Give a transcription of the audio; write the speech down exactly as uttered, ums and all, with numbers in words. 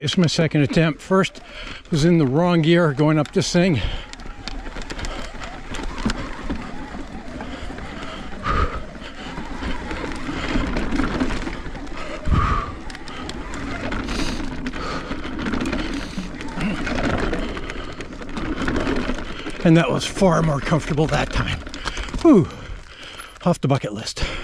This is my second attempt. First was in the wrong gear going up this thing. And that was far more comfortable that time. Whew, off the bucket list.